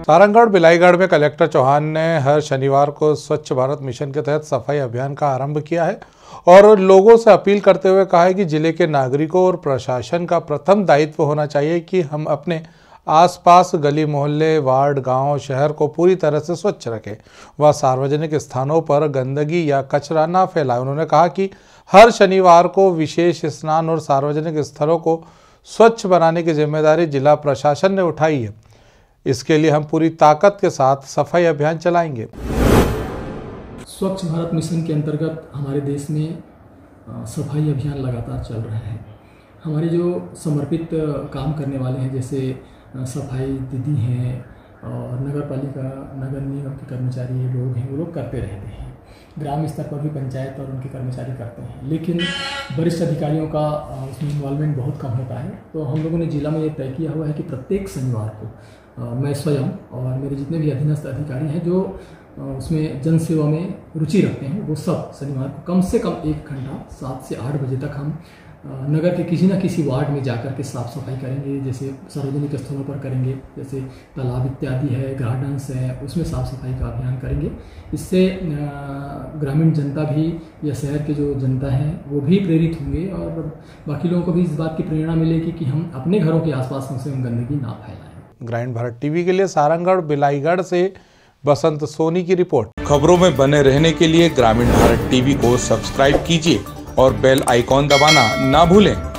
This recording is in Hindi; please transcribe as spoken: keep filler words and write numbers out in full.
सारंगगढ़ बिलाईगढ़ में कलेक्टर चौहान ने हर शनिवार को स्वच्छ भारत मिशन के तहत सफाई अभियान का आरंभ किया है और लोगों से अपील करते हुए कहा है कि जिले के नागरिकों और प्रशासन का प्रथम दायित्व होना चाहिए कि हम अपने आसपास गली मोहल्ले वार्ड गांव शहर को पूरी तरह से स्वच्छ रखें व सार्वजनिक स्थानों पर गंदगी या कचरा न फैलाएं। उन्होंने कहा कि हर शनिवार को विशेष स्नान और सार्वजनिक स्थलों को स्वच्छ बनाने की जिम्मेदारी जिला प्रशासन ने उठाई है। इसके लिए हम पूरी ताकत के साथ सफाई अभियान चलाएंगे। स्वच्छ भारत मिशन के अंतर्गत हमारे देश में सफाई अभियान लगातार चल रहा है। हमारे जो समर्पित काम करने वाले हैं, जैसे सफाई दीदी हैं और नगर पालिका नगर निगम के कर्मचारी लोग हैं, वो लोग करते रहते हैं। ग्राम स्तर पर भी पंचायत और उनके कर्मचारी करते हैं, लेकिन वरिष्ठ अधिकारियों का उसमें इन्वॉल्वमेंट बहुत कम होता है। तो हम लोगों ने जिला में ये तय किया हुआ है कि प्रत्येक शनिवार को मैं स्वयं और मेरे जितने भी अधीनस्थ अधिकारी हैं जो उसमें जन सेवा में रुचि रखते हैं, वो सब शनिवार को कम से कम एक घंटा सात से आठ बजे तक हम नगर के किसी न किसी वार्ड में जाकर के साफ़ सफाई करेंगे। जैसे सार्वजनिक स्थलों पर करेंगे, जैसे तालाब इत्यादि है, गार्डन्स है, उसमें साफ़ सफाई का अभियान करेंगे। इससे ग्रामीण जनता भी या शहर के जो जनता है वो भी प्रेरित होंगे और बाकी लोगों को भी इस बात की प्रेरणा मिलेगी कि हम अपने घरों के आसपास कम से कम गंदगी ना फैलाएं। ग्रामीण भारत टीवी के लिए सारंगगढ़ बिलाईगढ़ से बसंत सोनी की रिपोर्ट। खबरों में बने रहने के लिए ग्रामीण भारत टीवी को सब्सक्राइब कीजिए और बेल आइकॉन दबाना ना भूलें।